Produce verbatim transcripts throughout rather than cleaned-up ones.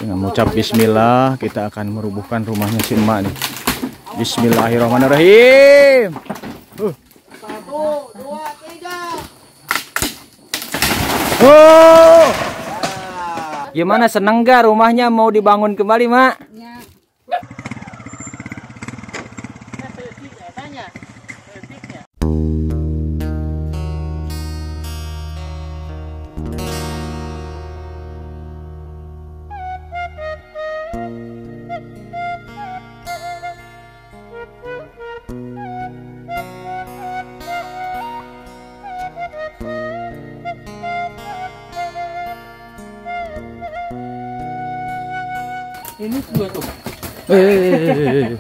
Dengan mengucap bismillah, kita akan merubuhkan rumahnya si emak nih. Bismillahirrahmanirrahim. Uh. Satu, dua, tiga. Oh. Gimana, seneng gak rumahnya mau dibangun kembali, Mak? Ya. Ini dua tuh. Eh.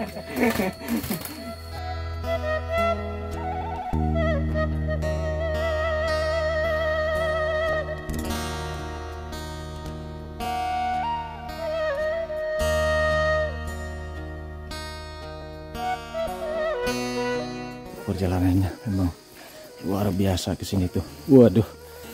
Perjalanannya memang luar biasa ke sini tuh. Waduh.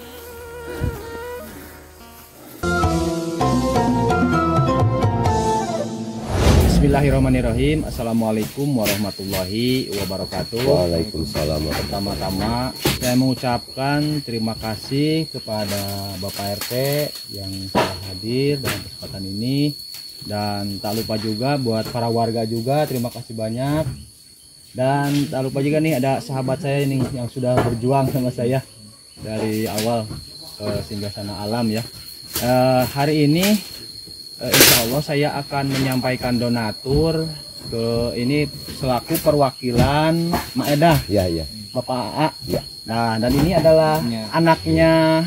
Bismillahirrahmanirrahim. Assalamualaikum warahmatullahi wabarakatuh. Waalaikumsalam. Pertama-tama saya mengucapkan terima kasih kepada Bapak R T yang sudah hadir dalam kesempatan ini, dan tak lupa juga buat para warga juga terima kasih banyak. Dan tak lupa juga nih ada sahabat saya ini yang sudah berjuang sama saya dari awal ke Singgasana Alam ya. Uh, hari ini uh, insya Allah saya akan menyampaikan donatur ke ini selaku perwakilan Mak Edah. Ya, ya. Bapak A. Ya. Nah, dan ini adalah Ya. anaknya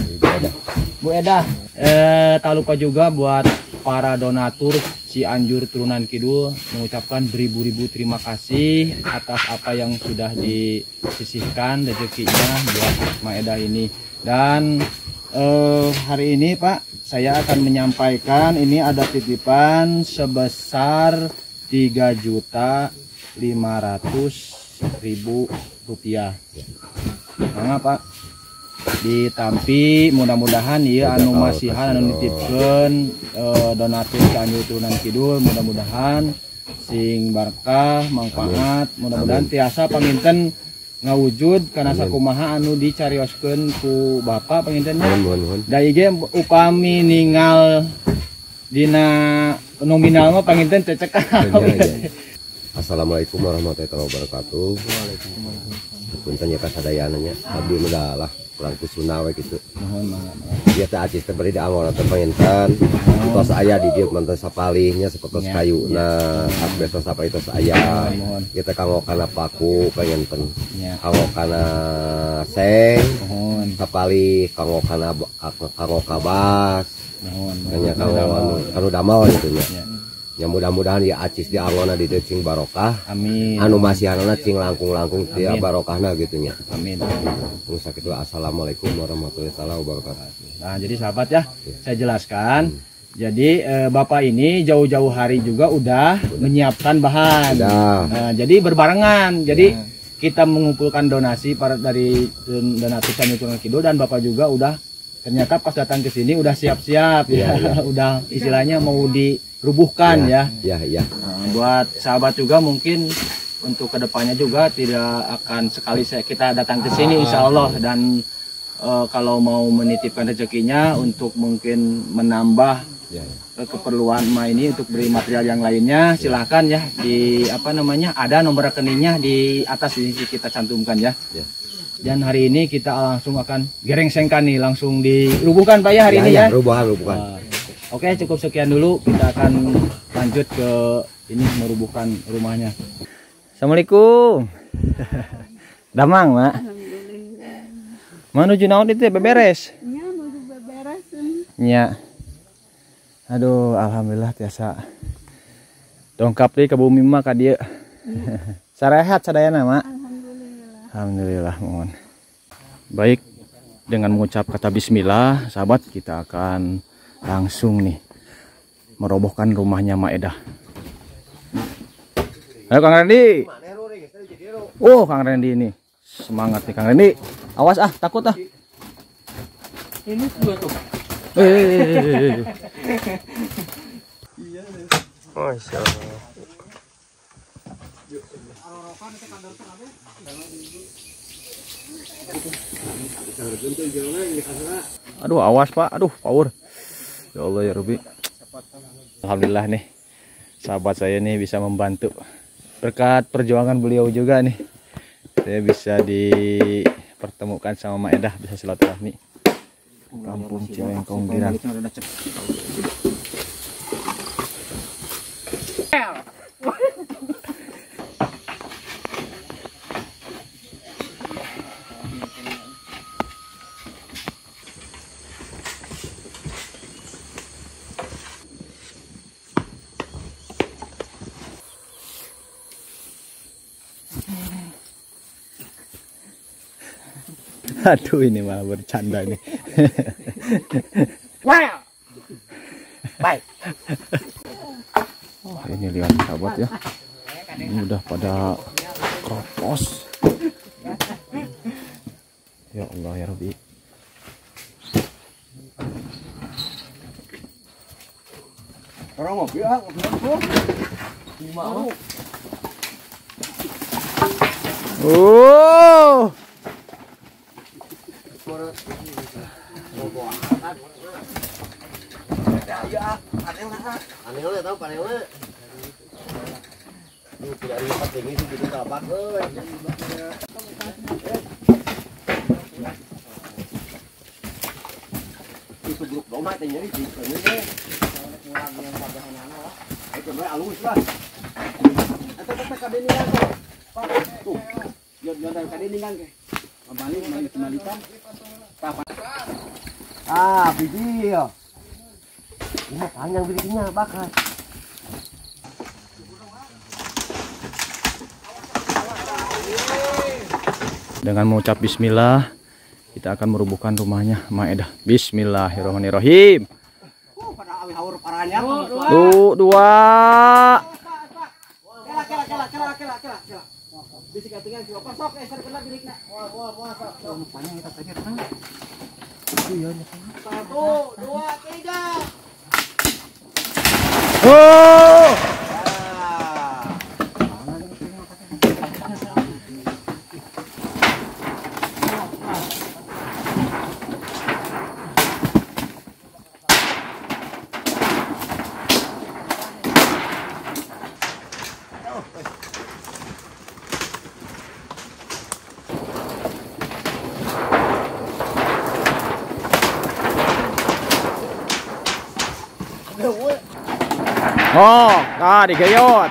Bu Edah. Eh, tak lupa juga buat para donatur Cianjur Turunan Kidul mengucapkan beribu-ribu terima kasih atas apa yang sudah disisihkan rezekinya buat Maedah ini. Dan eh, hari ini Pak, saya akan menyampaikan ini ada titipan sebesar tiga juta lima ratus ribu rupiah. Nah, Pak, ditampi mudah-mudahan ya anu masihan anu nitipkeun e, donatur Cianjur Turunan Kidul, mudah-mudahan sing barkah manfaat, mudah-mudahan tiasa panginten ngawujud kana sakumaha anu dicarioskeun ku Bapak pangintennya. Da ieu upami ningal dina nominal mah panginten cecek. Assalamualaikum warahmatullahi wabarakatuh. Waalaikumsalam. Punten ya kasadayananya abdi mudalah kurang kusuna we kitu. Mohon maaf. Ieu teh acis teh bari da angor teh panginten. Tos aya di dieu manten sapalihnya sapertos kayuna, asbestos apa itu aya. Ieu teh kanggo kana paku panginten. Kanggo kana seng. Mohon. Sapalih kanggo kana kanggo kabas. Mohon. Kanya kanggo anu damal gitu nya. Ya mudah-mudahan ya acis di angona di cing barokah. Amin. Anu masihanana cing langkung-langkung dia barokahna gitu nya. Amin. Terus sakitu assalamualaikum warahmatullahi wabarakatuh. Nah, jadi sahabat ya, ya. Saya jelaskan. Hmm. Jadi eh, Bapak ini jauh-jauh hari juga udah, udah. menyiapkan bahan. Nah, jadi berbarengan. Jadi ya. kita mengumpulkan donasi para dari donatur Cianjur Turunan Kidul, dan Bapak juga udah ternyata pas datang ke sini udah siap-siap ya, ya. udah istilahnya mau dirubuhkan ya. Ya, ya. Nah, buat sahabat juga mungkin untuk kedepannya juga tidak akan sekali saya kita datang ke sini insya Allah, dan e, kalau mau menitipkan rezekinya untuk mungkin menambah ya, ya. keperluan emak ini untuk beri material yang lainnya, silahkan ya di apa namanya ada nomor rekeningnya di atas ini kita cantumkan ya. Ya. Dan hari ini kita langsung akan gerengsengkan nih, langsung dirubuhkan Pak ya hari ya, ini ya. ya. Rubuhan, rubuhan. Uh, Oke, okay, cukup sekian dulu. Kita akan lanjut ke ini merubuhkan rumahnya. Assalamualaikum. Damang, Mak. Alhamdulillah. Menuju naon itu beberes? Ya, menuju beberes. Ya. Aduh, alhamdulillah tiasa. Dongkap deh ke bumi mah ka dieu. Sarehat sadayana, Mak. Alhamdulillah, mohon. Baik, dengan mengucap kata bismillah, sahabat, kita akan langsung nih merobohkan rumahnya Mak Edah. Ayo Kang Rendi. Oh, Kang Rendi ini. Semangat nih Kang Rendi. Awas ah, takut ah. Ini dua tuh. Eh. Masya Allah. Aduh, awas Pak. Aduh, power. Ya Allah ya Rubi. Alhamdulillah nih, sahabat saya nih bisa membantu. Berkat perjuangan beliau juga nih, saya bisa dipertemukan sama Mak Edah, bisa silaturahmi. Kampung Cilengkong Girang. Aduh, ini malah bercanda nih. Wow. Baik. Oh, ini lihat sahabat ya. Ini udah pada kropos. Ya Allah ya Rabbi. Orang ngopi ah, Oh. aneh tahu panelnya. Ini tidak lihat ini sih gitu tapak euy. Itu grup doma teh nyari di ini. Itu mah alus lah. Eta kata kadeningan tuh. Tuh. Yon-yon kadeningan ke. Kembali kembali kembalikan. Ah, video. Ini panjang bikinnya bakar. Dengan mengucap bismillah, kita akan merubuhkan rumahnya Mak Edah. Bismillahirrahmanirrahim. Tuh, dua. Satu, dua, tiga. Oh. Oh, nah digayot.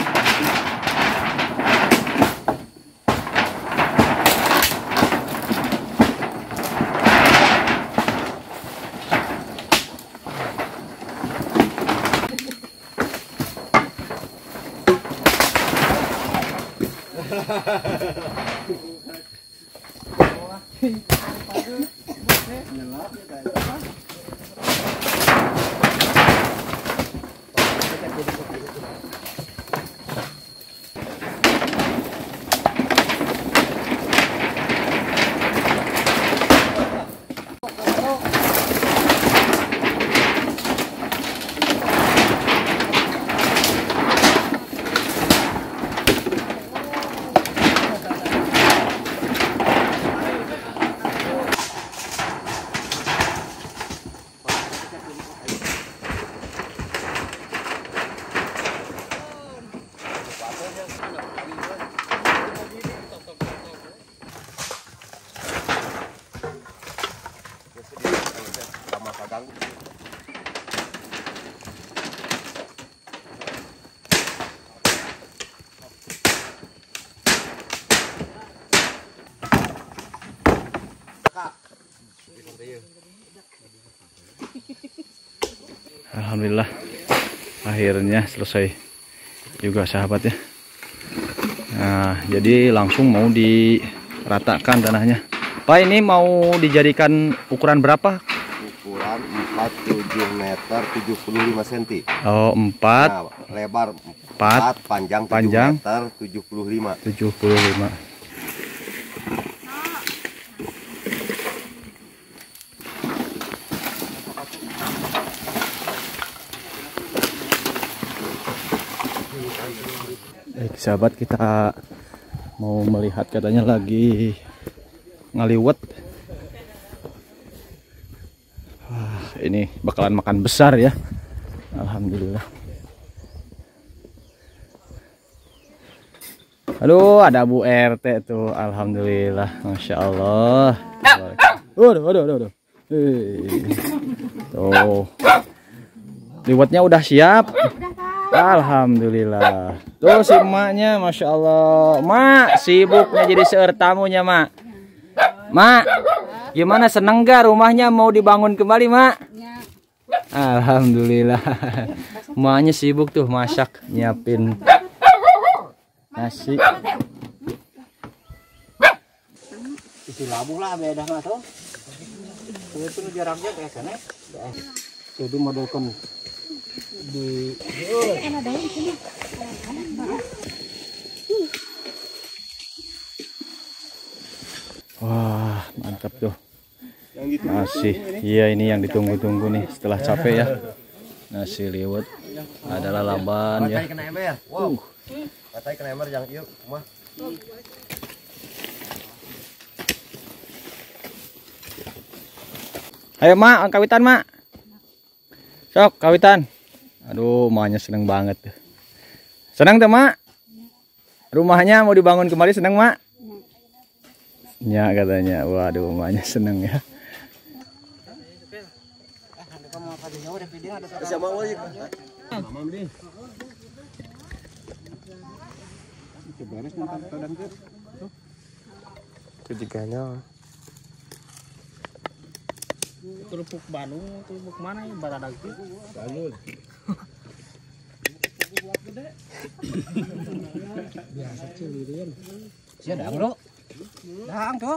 Alhamdulillah akhirnya selesai juga sahabat ya. Nah, jadi langsung mau diratakan tanahnya. Pak, ini mau dijadikan ukuran berapa? Ukuran empat puluh tujuh meter tujuh puluh lima sentimeter. Oh, empat. Nah, lebar empat, empat, panjang tujuh panjang meter tujuh puluh lima. tujuh puluh lima. Baik sahabat, kita mau melihat katanya lagi ngaliwet. Wah, ini bakalan makan besar ya. Alhamdulillah. Aduh, ada Bu R T tuh. Alhamdulillah, masya Allah. Waduh, waduh, waduh, waduh. Hei. Tuh, liwetnya udah siap. Alhamdulillah. Tuh si emaknya, masya Allah. Mak, sibuknya jadi seur tamunya, Mak. Mak, gimana, seneng gak rumahnya mau dibangun kembali, Mak? Alhamdulillah. Emaknya sibuk tuh masak, nyiapin nasi. Isi labu lah beda nggak tuh? Itu jaraknya kayak sana. Jadi modelkan di. Wah, mantap tuh. Nasi. Iya, ini yang ditunggu-tunggu nih setelah capek ya. Nasi liwet. Ada lalaban ya. Kena ember. Wow. Katanya kena ember yang yuk, mah. Ayo Mak, kawitan Mak. Sok, kawitan. Aduh, emaknya seneng banget tuh. Seneng tuh Mak? Rumahnya mau dibangun kembali, seneng Mak? Ya katanya. Waduh, emaknya seneng ya. Ketiganya. Kerupuk Bandung, kerupuk mana ya? Baradag itu. Bandung. Biasa cilirian. Siapa dang, Bro? Dang tuh.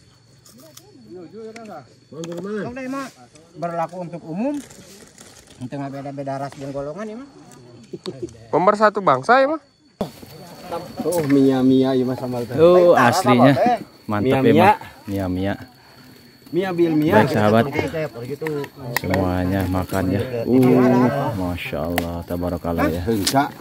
Kau deh, Mak. Berlaku untuk umum. Untuk nggak beda-beda ras dan golongan ya, Mak. Pemersatu bangsa ya, Mah? Oh, Mia Mia ya Mas sambal teh. Tuh aslinya mantap ya Mak. Mia Mia. Mia bil Mia. Baik sahabat, semuanya makan ya. Uh, masya Allah, tabarakallah ya. Enggak.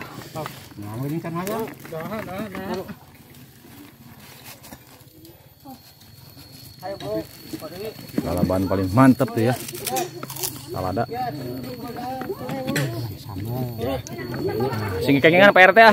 Lalaban paling mantap tuh ya. Salada. Sing kengengan Pak R T ah.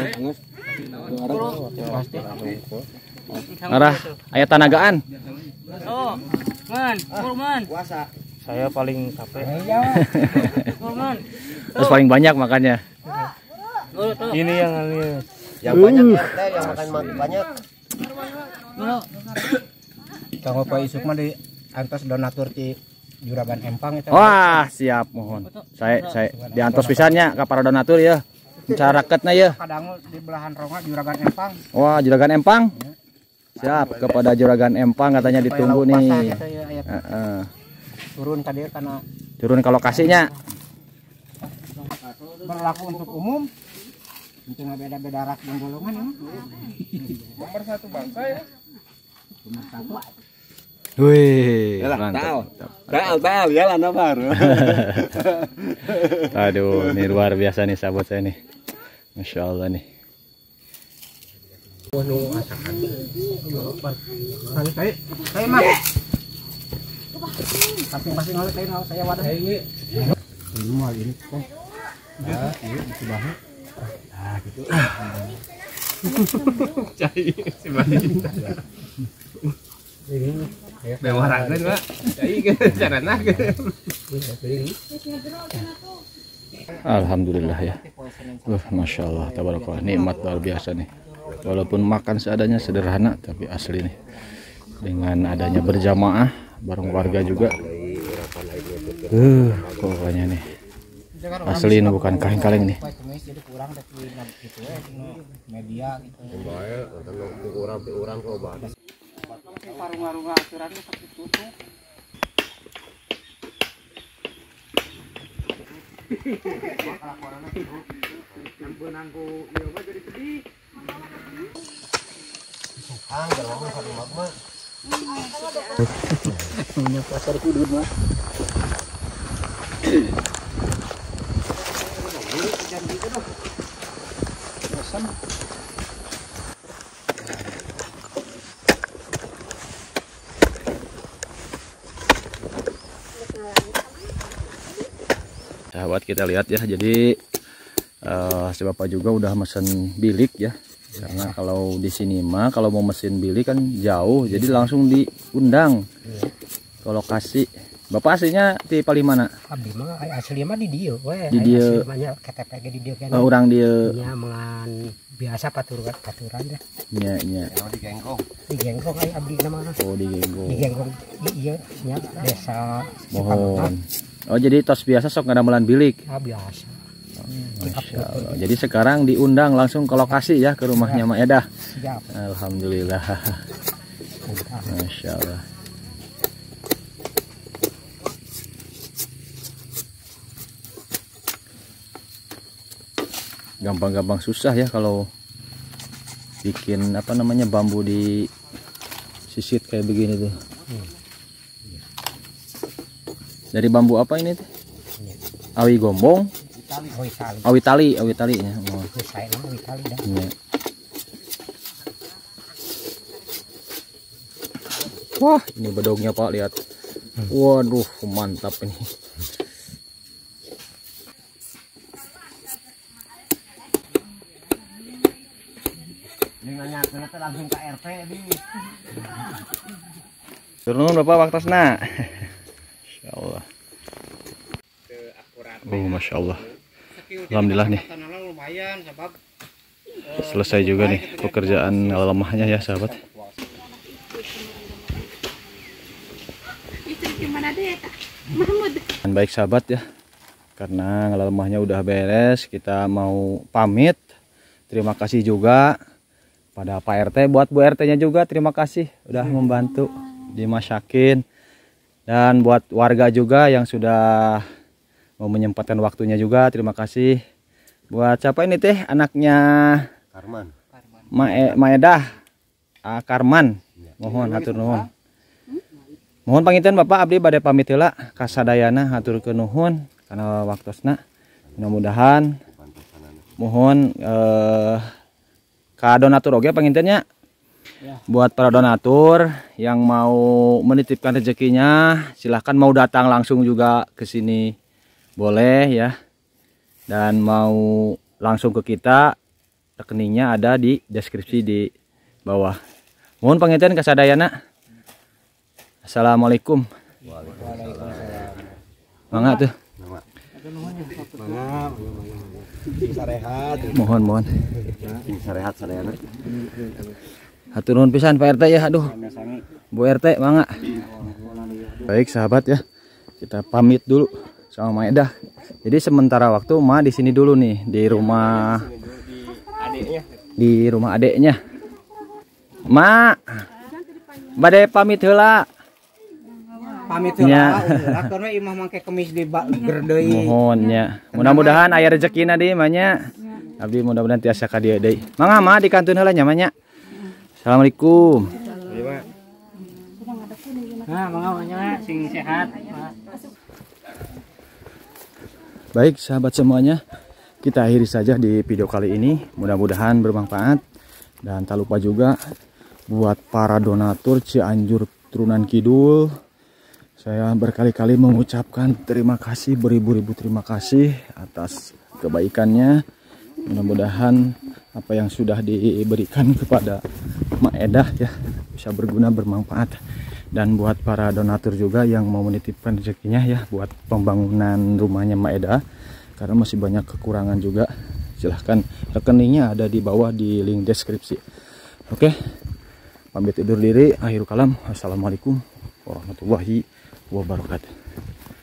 Arah ayat tanagaan. Oh, man, man. Puasa. Saya paling capek. Man. Terus paling banyak makannya. Ini yang ini. Yang banyak teh, yang makan banyak. Kang Pak Isuk mah di antos donatur ti Juragan Empang itu. Wah, siap mohon. Saya saya diantos pisannya ka para donatur ya. Caraketna ya. Kadang di belahan ronga Juragan Empang. Wah, Juragan Empang. Siap, kepada Juragan Empang katanya ditunggu nih. Heeh. Turun tadi karena Turun ke lokasinya. berlaku untuk umum. Itu nggak beda-beda ras dan golongan ya. Nomor satu bangsa ya. Nomor satu. Wih, mantap. Tahu tahu ya lah baru. Aduh, ini luar biasa nih sahabat saya nih. Masya Allah nih. Saya, saya mah. Masing-masing oleh saya saya wadah. Ini mau ini kok. Ya, ini sudah. Ah, gitu. Cai si Mati. Ini Mewah rangan, Pak. Cai carana. Alhamdulillah ya. Uh, Masya Allah, tabarakallah, nikmat luar biasa nih. Walaupun makan seadanya sederhana, tapi asli nih. Dengan adanya berjamaah, bareng warga juga. Uh, pokoknya nih. Asli ini bukan kaleng-kaleng nih. jadi kurang dari gitu ya media gitu. Kurang kurang obat. Parung-parung aturannya seperti itu. Punya pasar kudut mah. sahabat kita lihat ya. Jadi uh, si bapak juga udah mesen bilik ya. Karena kalau di sini mah kalau mau mesin bilik kan jauh, jadi langsung diundang ke lokasi. Bapak aslinya di Palimana? Abdi mah asli mah di dieu we. Di dieu. Banyak K T P ge di dieu kan. Oh, orang dia nya mengan biasa paturan paturan deh. nya nya. Yang di Genggong. Di Genggong ai abdi na mah. Oh, di Genggong. Di Genggong di ieu nya desa Mohon. Oh, jadi tos biasa sok ngadamelan bilik. Ah biasa. Masya Allah. Jadi sekarang diundang langsung ke lokasi ya, ke rumahnya Mak Edah. Siap. Alhamdulillah. Masya Allah. Gampang-gampang susah ya kalau bikin apa namanya bambu di sisit kayak begini tuh. Dari bambu apa ini tuh? Awi gombong. Awi tali. Awi tali, awi tali ya. Oh. Saya mah awi tali dah. Ya. Wah, ini bedognya Pak, lihat. Waduh, mantap ini. Langsung ke R T di. Turun Bapak waktosna. Insyaallah. Oh, Masya Allah. Alhamdulillah nih. Selesai juga nih pekerjaan lemahnya ya sahabat. Dan baik sahabat ya. Karena lemahnya udah beres, kita mau pamit. Terima kasih juga pada Pak R T, buat Bu R T-nya juga terima kasih udah membantu dimasakin, dan buat warga juga yang sudah mau menyempatkan waktunya juga terima kasih. Buat siapa ini teh anaknya Karman, Mae Maedah ah, Karman, mohon hatur nuhun. Mohon panginten Bapak abdi bade pamit heula kasadayana haturkeun nuhun karena waktosna. Mudah-mudahan mohon eh ka donatur oge pangintennya ya. Buat para donatur yang mau menitipkan rezekinya silahkan, mau datang langsung juga ke sini boleh ya, dan mau langsung ke kita rekeningnya ada di deskripsi di bawah. Mohon panginten kasadayana. Assalamualaikum. Waalaikumsalam. Mangga tuh. Sarehat. Mohon mohon. Sarehat sadayana. Hatur nuhun pisan Pak R T ya, aduh. Bu R T mangga. Baik sahabat ya. Kita pamit dulu sama Maedah. Jadi sementara waktu Ma di sini dulu nih, di rumah adiknya. Di rumah adeknya. Ma. Bade pamit heula. Pamit nya. heula, karena imah mangke kemis di gerdeui. Mohon nya. Mudah-mudahan aya rezekina deui mah nya. Abdi mudah-mudahan tiasa ka dieu deui. Mangga mah dikantun heula nya mah nya. Assalamualaikum. Nah, mangga nya sing sehat. Baik sahabat semuanya, kita akhiri saja di video kali ini. Mudah-mudahan bermanfaat, dan tak lupa juga buat para donatur Cianjur Turunan Kidul, saya berkali-kali mengucapkan terima kasih, beribu-ribu terima kasih atas kebaikannya. Mudah-mudahan apa yang sudah diberikan kepada Mak Edah ya bisa berguna, bermanfaat. Dan buat para donatur juga yang mau menitipkan rezekinya ya buat pembangunan rumahnya Mak Edah, karena masih banyak kekurangan juga, silahkan rekeningnya ada di bawah di link deskripsi. Oke, pamit undur diri, akhirul kalam, assalamualaikum warahmatullahi wabarakatuh.